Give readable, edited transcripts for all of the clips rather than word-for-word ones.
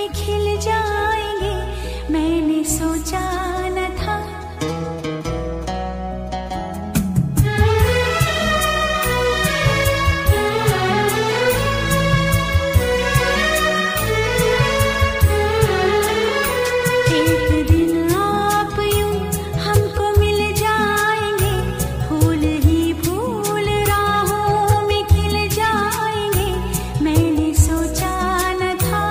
खिल जाएंगे, मैंने सोचा न था। एक दिन आप यूं हमको मिल जाएंगे, फूल ही फूल राहों में खिल जाएंगे, मैंने सोचा न था।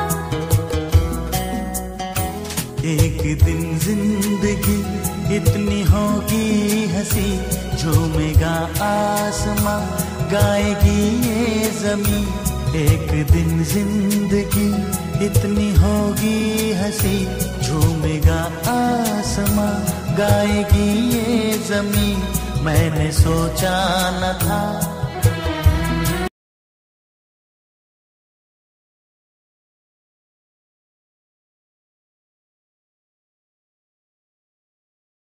एक दिन जिंदगी इतनी होगी हंसी, झूमेगा आसमां, गाएगी ये जमीन। एक दिन जिंदगी इतनी होगी हंसी, झूमेगा आसमां, गाएगी ये जमीन, मैंने सोचा न था।